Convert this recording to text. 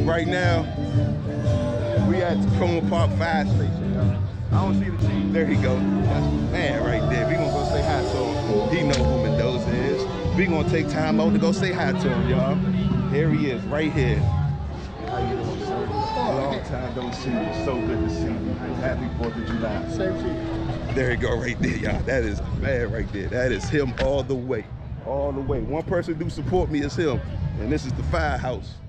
right now, we at Takoma Park Fire Station, y'all. I don't see the chief. There he go. That's my man right there. We gonna go say hi to him. He know who Mendoza is. We gonna take time out to go say hi to him, y'all. Here he is, right here. How you doing, sir? Long time don't see you. So good to see you. Happy 4th of July. Same to you. There you go, right there, y'all. That is man right there. That is him all the way. All the way. One person do support me is him. And this is the firehouse.